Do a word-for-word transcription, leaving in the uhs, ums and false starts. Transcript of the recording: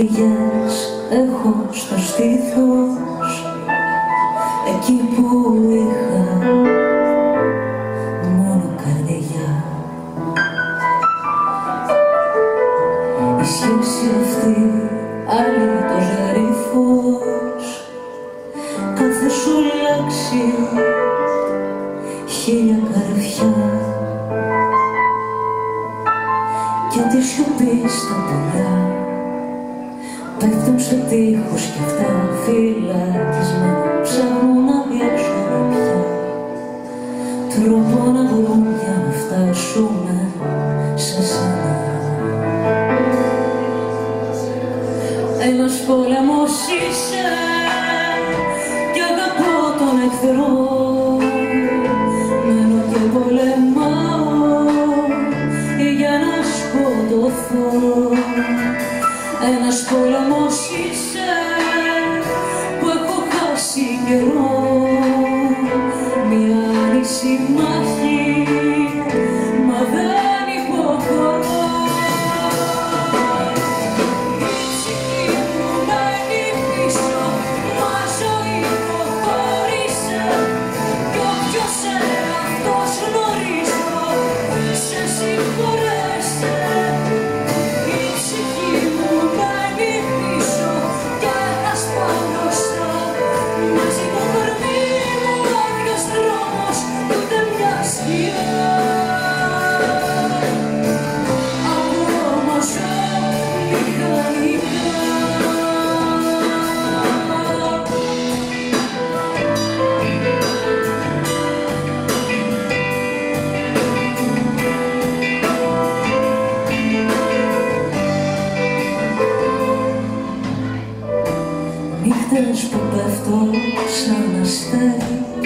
πληγές έχω στο στήθος, εκεί που είχα μόνο καρδιά. Η σχέση αυτή αλήτως γρίφος, κάθε σου λέξη χίλια καρφιά. Και τη σιωπή στα πουλιά πέφτουν σε τείχους κι αυτά φυλακισμένα ψάχνουν να διέξουν πια τρόπο να βρουν για να φτάσουνε σε σένα. Ένας πόλεμος είσαι κι αγαπώ τον εχθρό, μένω και πολεμάω για να σκοτωθώ. Ένας πόλεμος είσαι που έχω χάσει καιρό, μια άνηση μάχη, μα δεν υποχωρώ. Η ψυχή μου μένει πίσω, μα ζωή προχώρησε κι όποιος εαυτός γνωρίζω σε συγχωρέσε. Η ψυχή μου μένει πίσω κι ένας πάω μπροστά, μαζί το κορμί μου άδειος δρόμος ούτε μια σκιά. Ακούω όμως μηχανικά. Νύχτες που πέφτω σαν αστέρι